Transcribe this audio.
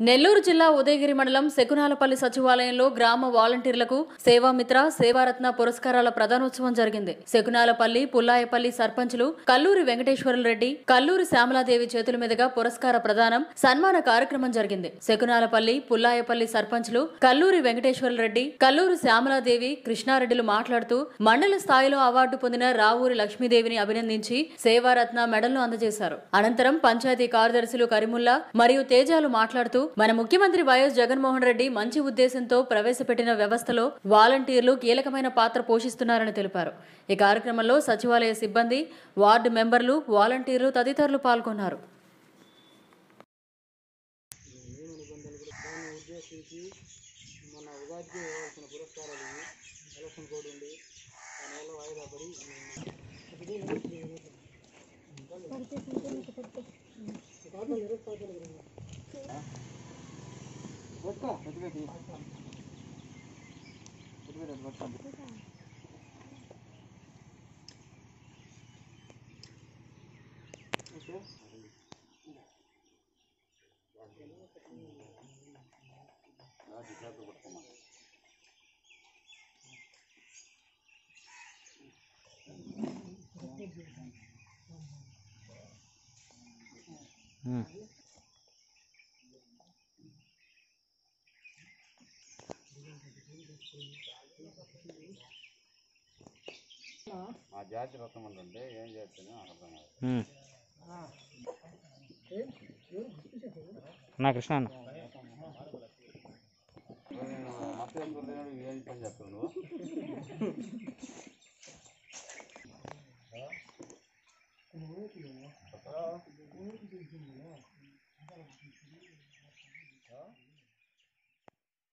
నెల్లూరు జిల్లా ఉదయగిరి మండలం శకునాలపల్లి సచివాలయంలో గ్రామ వాలంటీర్లకు సేవామిత్ర సేవారత్న పురస్కారాల ప్రదానోత్సవం జరిగింది. శకునాలపల్లి పుల్లాయపల్లి సర్పంచులు కల్లూరి వెంకటేశ్వరరెడ్డి, కల్లూరి శ్యామలాదేవి చేతుల మీదుగా పురస్కార ప్రదానం సన్మాన కార్యక్రమం జరిగింది. శకునాలపల్లి పుల్లాయపల్లి సర్పంచులు కల్లూరి వెంకటేశ్వరరెడ్డి, కల్లూరి శ్యామలాదేవి, కృష్ణారెడ్డిలు మాట్లాడుతూ మండల స్థాయిలో అవార్డు పొందిన రావూరి లక్ష్మీదేవిని అభినందించి సేవారత్న మెడల్ను అందజేశారు. అనంతరం పంచాయతీ కార్యదర్శులు కరీముల్లా మరియు తేజాలు మాట్లాడుతూ మన ముఖ్యమంత్రి వైఎస్ జగన్మోహన్ రెడ్డి మంచి ఉద్దేశంతో ప్రవేశపెట్టిన వ్యవస్థలో వాలంటీర్లు కీలకమైన పాత్ర పోషిస్తున్నారని తెలిపారు. ఈ కార్యక్రమంలో సచివాలయ సిబ్బంది, వార్డు మెంబర్లు, వాలంటీర్లు తదితరులు పాల్గొన్నారు. జాతి రత్నం అంటే ఏం చేస్తానో అర్థం కాదు. నా కృష్ణ